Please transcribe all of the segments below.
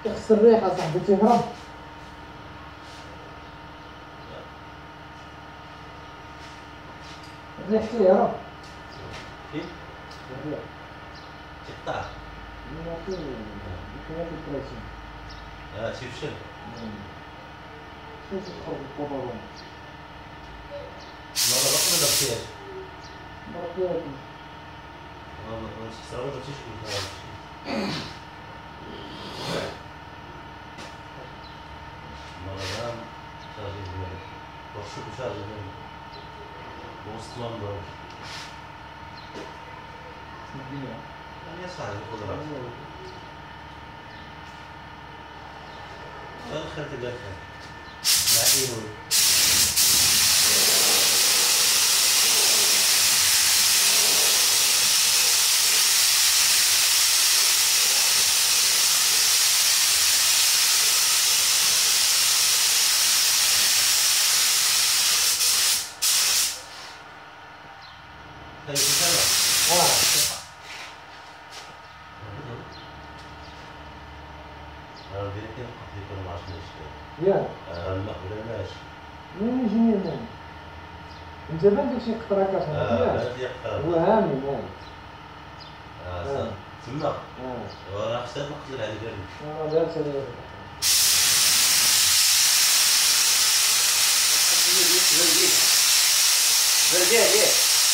خص الريح اصاحبي تيهرب. الريح تيهرب. كيف؟ الريح تقطع. ما كاين البريسيون. تيفشل. شوف تخرج الكبرون. مرة باقي ما درتيهاش. مرة ما تخسرو ما درتيش كل مرة غام شارجي ديالك. وخصك شارجي ديالك. وسط ما نضرب. يعني صاحبي خذ راحتك. الخير تبدا الخير. مع إيرون. طيب سلام. أنا بديت نلقى في كل معرفش ليش. ياك الماء ولا ماشي. منين يجيني الماء؟ انت بان داكشي قطرة كتهبط ياك؟ بان لي قطرة. هو هامل هامل. تما. وراه حتى نقتل على بالي. راه دارت عليا. برجع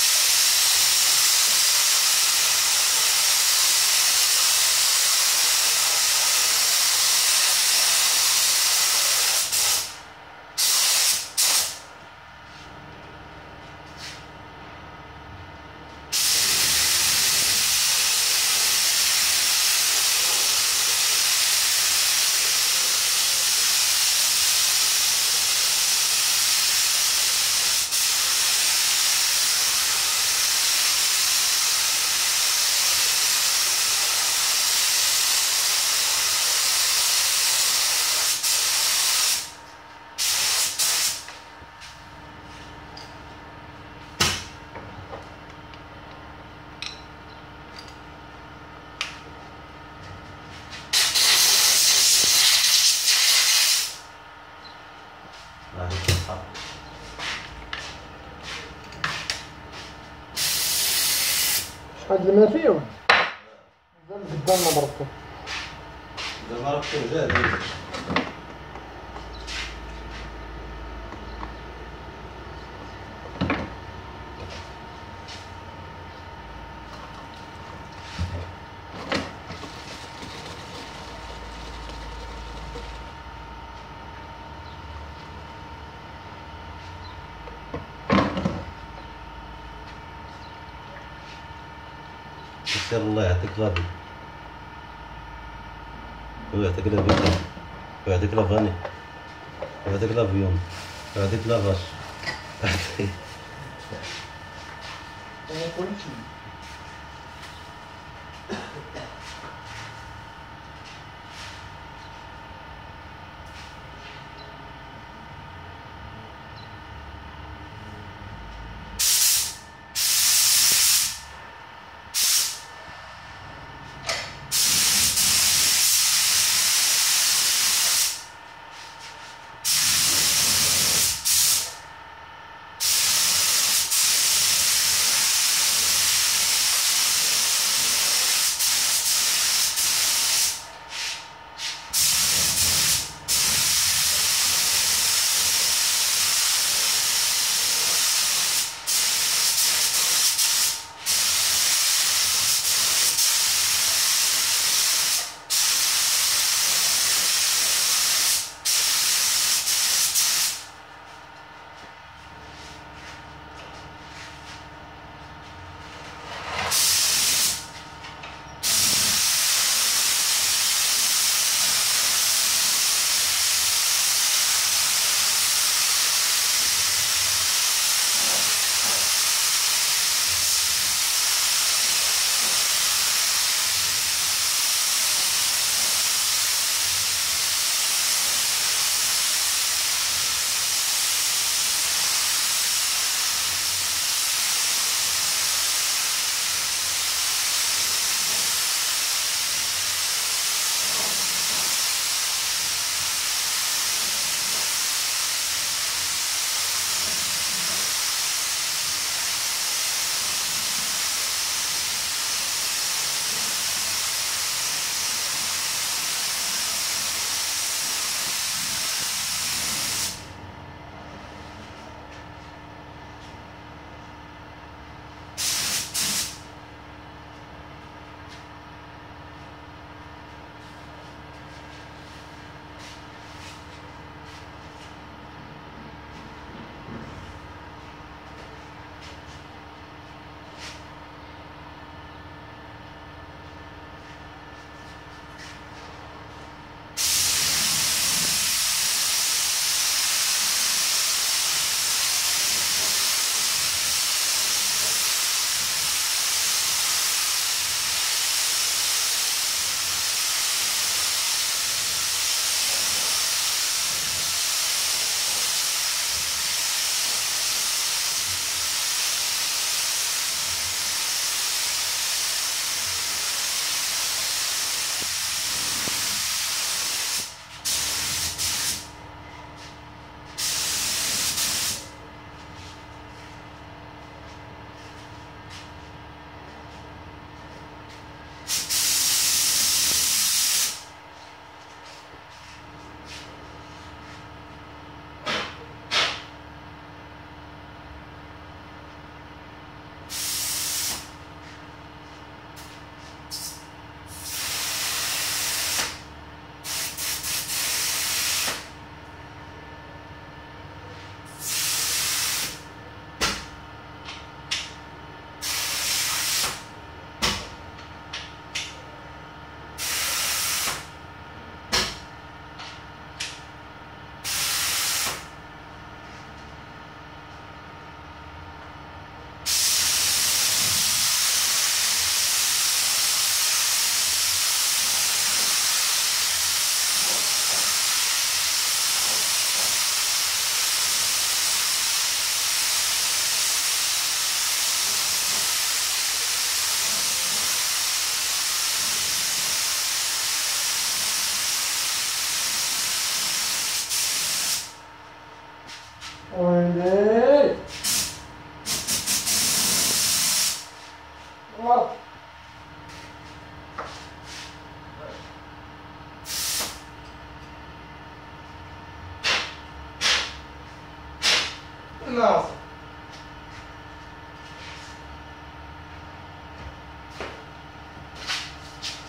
شحال د الماء فيه؟ مازال قدام ما ضربته. زعما راك جاهز. يسر الله يعطيك غادي ويعطيك لافيتام ويعطيك لافاني ويعطيك لافيون ويعطيك لافاش كلشي.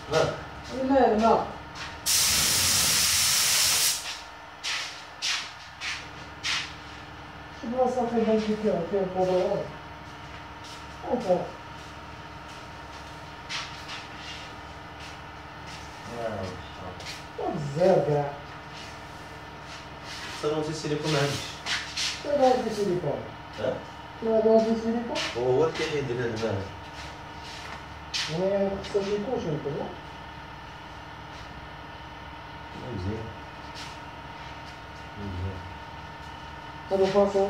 ها الماء الماء شو بلاصة فين بنمشي فيها البودرون أنت بزاف كاع صالون تي سيليكون ما عندكش. هذا هو السيليكون ها هذا هو السيليكون هو اللي كيحيد لك هاد الماء. هنا خصها يكونش يمكن مزيان مزيان. هذا فاصل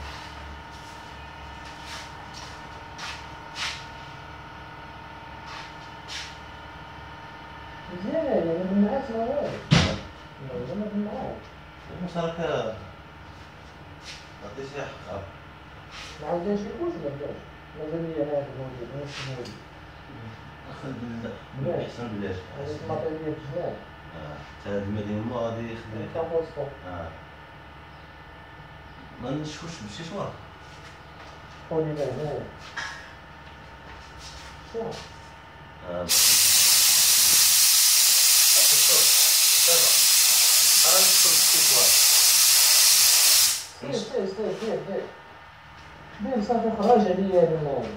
مزيان يعني ما بنعاش راه والو ما بنعاش واش راك عطيتي حقها. ما عاودناش يكونش ما بداش مازال ليا هذا الموجود نفس الموجود بلاش احسن بلاش. هذه الماتيريال بزاف حتى هاد المدينة ما غادي يخدم. كابوستو ما نشوفش بشي شوار. خوني هنايا شو دير صافي خرج عليا هذا الماء